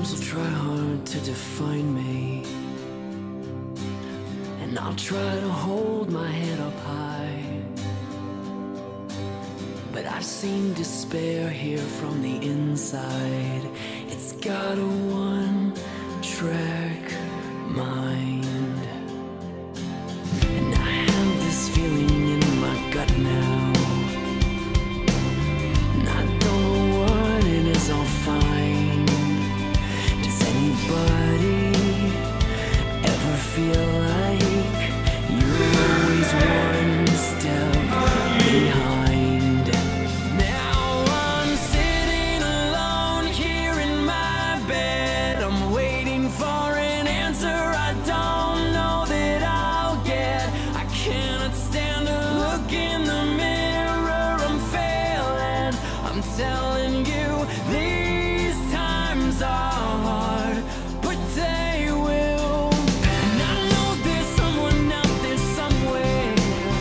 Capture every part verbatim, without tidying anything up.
times will try hard to define me, and I'll try to hold my head up high, but I've seen despair here from the inside. It's got a one-track mind, and I have this feeling in my gut now, and I don't know what it is I'll find. Does anybody ever feel like you're always one step behind? Now I'm sitting alone here in my bed. I'm waiting for an answer I don't know that I'll get. I cannot stand to look in the mirror. I'm failing. I'm telling you, these times are hard, but they will. And I know there's someone out there somewhere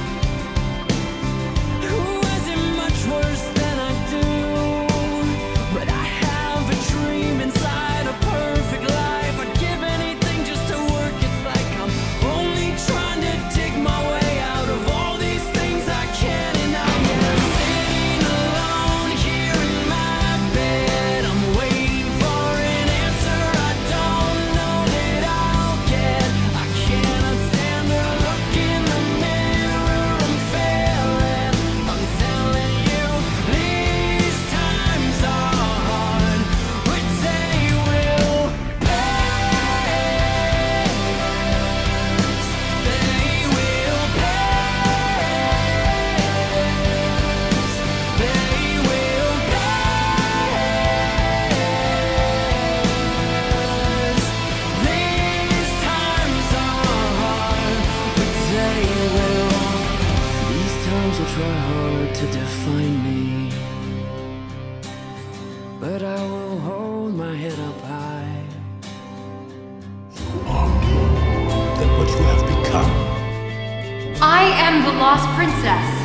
who has it much worse than I do. But I have a dream inside a perfect life. I'd give anything just to work. It's like I'm only trying to dig my way out of all these things I can't. And I am sitting alone here in my bed. I'm waiting for an answer I don't know that I'll get. I cannot stand to look in the mirror. I'm failing. I'm telling you, these times are hard, but they will pass. They will pass. They will pass. These times are hard, but they will. These times will try hard to define me, but I will hold my head up high. Than what you have become. I am the lost princess.